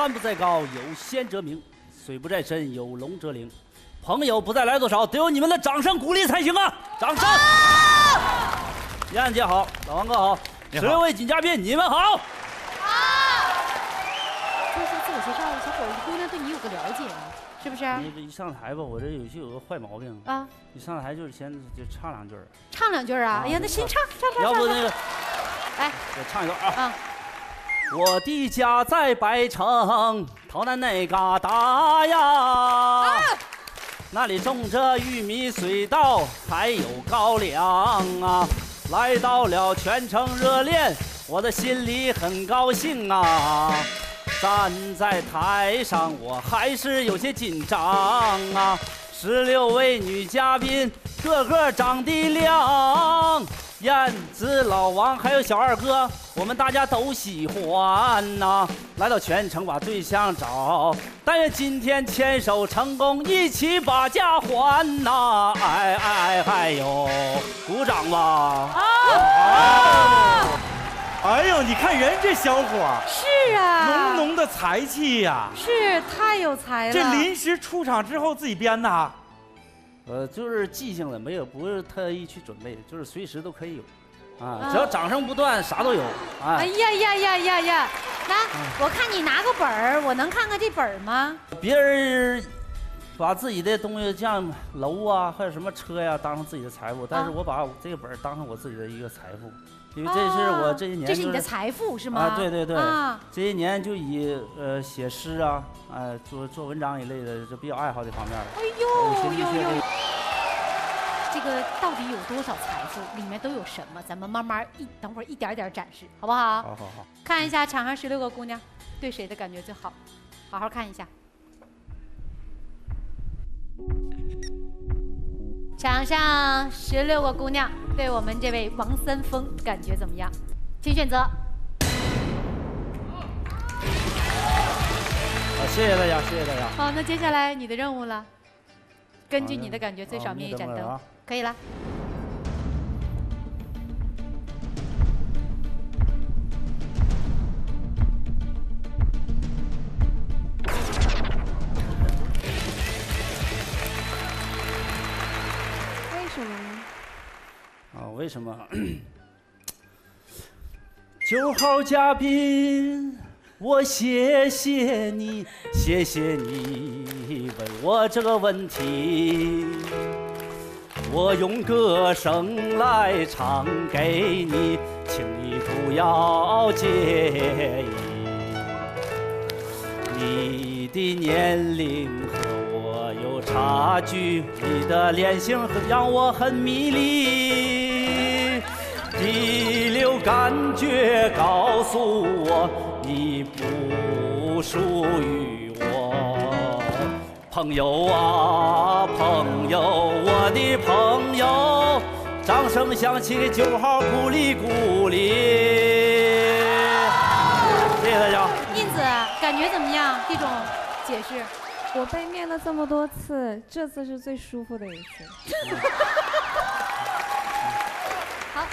山不在高，有仙则名；水不在深，有龙则灵。朋友不再来多少，得有你们的掌声鼓励才行啊！掌声！燕安姐好，老王哥好，16位锦嘉宾你们好。 说一下自我介绍，小伙子姑娘对你有个了解吗？是不是？ 你这一上台吧，我这有个坏毛病啊！一上台就是先就唱2句， 唱2句啊！哎呀，那先唱。 要不那个， 来， 我唱一段啊。我的家在白城，洮南那嘎达呀，那里种着玉米、水稻，还有高粱啊。来到了全城热恋，我的心里很高兴啊。站在台上，我还是有些紧张啊。16位女嘉宾，个个长得亮，燕子、老王还有小二哥，我们大家都喜欢呐。来到全城把对象找，但愿今天牵手成功，一起把家还呐！哎呦，鼓掌吧！ 哎呦，你看人这小伙是啊， 浓浓的才气呀， 是太有才了。 这临时出场之后自己编的？ 就是即兴的，不是特意去准备，就是随时都可以有，啊，只要掌声不断，啥都有。 哎呀，来，我看你拿个本儿，我能看看这本儿吗？ 别人把自己的东西，像楼啊或者什么车呀，当成自己的财富，但是我把这个本儿当成我自己的一个财富。因为这是我这一年、 这是你的财富是吗？ 对，这一年就以写诗啊，做文章一类的，就比较爱好这方面了。 哎呦，这个到底有多少财富？里面都有什么？咱们慢慢等会儿一点点展示，好不好？ 好。 看一下场上16个姑娘对谁的感觉最好，好好看一下。场上16个姑娘对我们这位王三丰感觉怎么样？请选择。 好，谢谢大家。 好，那接下来你的任务了，根据你的感觉最少灭一盏灯，可以了。 为什么？9号嘉宾，我谢谢你问我这个问题，我用歌声来唱给你，请你不要介意。你的年龄和我有差距，你的脸型让我很迷离。第六感觉告诉我，你不属于我。朋友啊，朋友，我的朋友，掌声响起，给9号鼓励鼓励。谢谢大家。 印子，感觉怎么样？这种解释， 我被念了这么多次，这次是最舒服的一次。 好。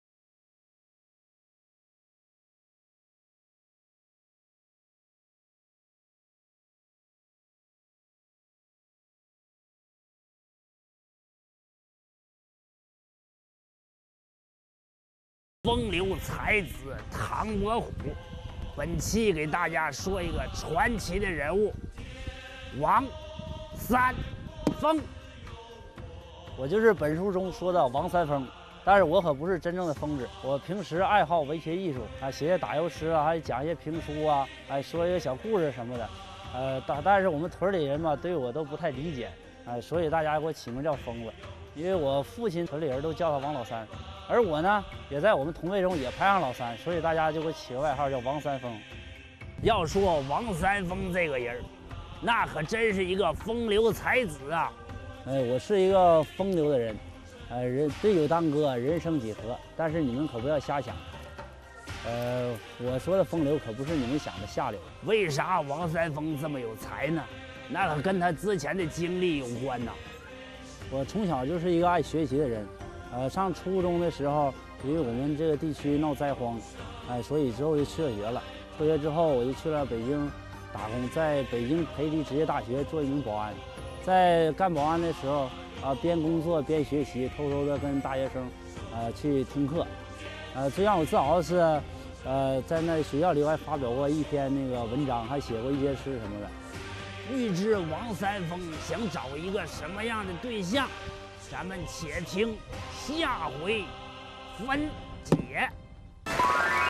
风流才子唐伯虎，本期给大家说一个传奇的人物王三丰。 我就是本书中说的王三丰，但是我可不是真正的疯子。我平时爱好文学艺术啊，写写打油诗啊，还讲一些评书啊，说一些小故事什么的。但是我们屯里人嘛，对我都不太理解，所以大家给我起名叫疯子。因为我父亲屯里人都叫他王老三，而我呢也在我们同辈中也排行老三，所以大家就给我起个外号叫王三丰。 要说王三丰这个人，那可真是一个风流才子啊！ 我是一个风流的人，人对酒当歌，人生几何。但是你们可不要瞎想，我说的风流可不是你们想的下流。 为啥王三丰这么有才呢？那可跟他之前的经历有关呐。 我从小就是一个爱学习的人，上初中的时候，因为我们这个地区闹灾荒，所以之后就辍学了。辍学之后，我就去了北京， 打工，在北京培力职业大学做一名保安。在干保安的时候边工作边学习，偷偷的跟大学生去听课。最让我自豪的是，在那学校里我还发表过一篇那个文章，还写过一些诗什么的。 欲知王三丰想找一个什么样的对象，咱们且听下回分解。